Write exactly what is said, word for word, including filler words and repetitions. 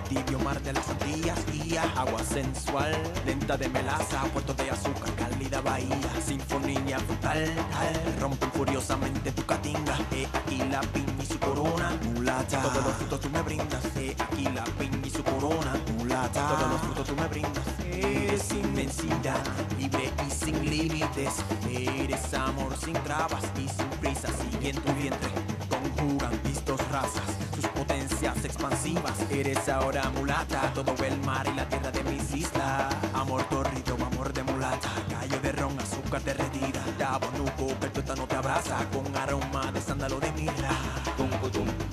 tibio mar de las Antillas, guía, agua sensual, lenta de melaza, puerto de azúcar, cálida bahía, sinfonía brutal, tal, rompen furiosamente tu catinga. He aquí la piña y su corona, mulata, todos los frutos tú me brindas. He aquí la piña y su corona, mulata, todos los frutos tú me brindas. Eres inmensidad, libre y sin límites. Eres amor sin trabas y sin prisa. Sigue en tu vientre, conjugan vistos razas, sus potencias expansivas. Eres ahora mulata, todo el mar y la tierra de mis islas. Amor torrido, amor de mulata, callo de ron, azúcar derretida. Tabonuco, que el tuétano te abraza, con aroma de sándalo de mirra. Tum, tum,